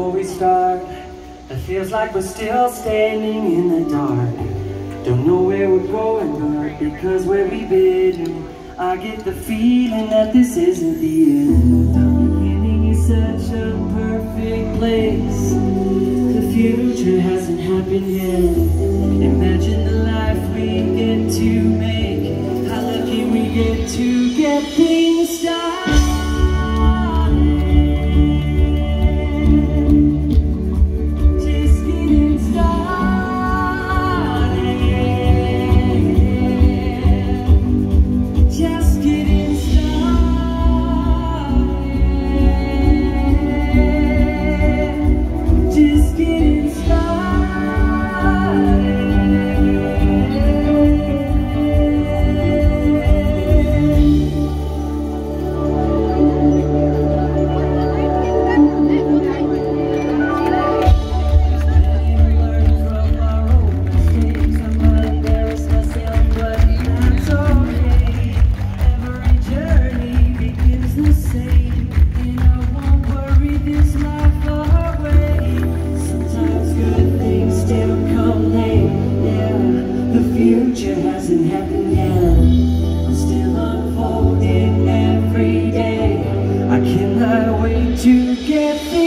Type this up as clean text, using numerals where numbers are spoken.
before we start. It feels like we're still standing in the dark. Don't know where we're going, but because where we've been, I get the feeling that this isn't the end. The beginning is such a perfect place. The future hasn't happened yet. Imagine the life we get to make. How lucky we get to get things started. Future hasn't happened yet. It's still unfolding every day. I cannot wait to get there.